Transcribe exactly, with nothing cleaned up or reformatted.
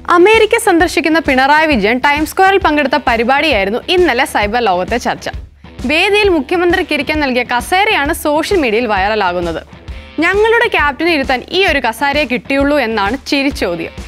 America സന്ദർശിക്കുന്ന Pinarayi Vijayan times സ്ക്വയറിൽ പങ്കെടുത്ത പരിപാടിയായിരുന്നു ഇന്നലെ സൈബർ ലോകത്തെ ചർച്ച. വേദിയിൽ മുഖ്യമന്ത്രിക്ക് ഇരിക്കാൻ നൽകിയ കസേരയാണ് സോഷ്യൽ മീഡിയയിൽ വൈറലാകുന്നത്. ഞങ്ങളുടെ ക്യാപ്റ്റനെ ഇരുത്താൻ ഈ ഒരു കസേരയെ കിട്ടിയുള്ളൂ എന്നാണ് ചിരിച്ചോദ്യം.